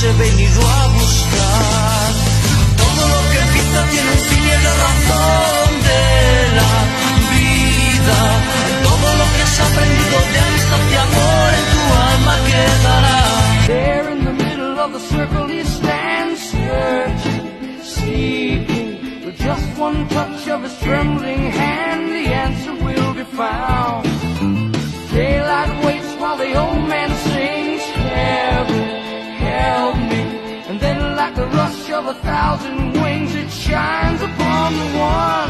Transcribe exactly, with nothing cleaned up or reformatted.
se ha venido a buscar. Todo lo que empieza tiene un fin y es la razón de la vida. Todo lo que has aprendido de amistad y amor en tu alma quedará. There in the middle of the circle he stands, searching, seeking. With just one touch of his trembling hand, the answer will be found. Daylight waits while the old man sings, heaven, help me. And then like the rush of a thousand wings, it shines upon the one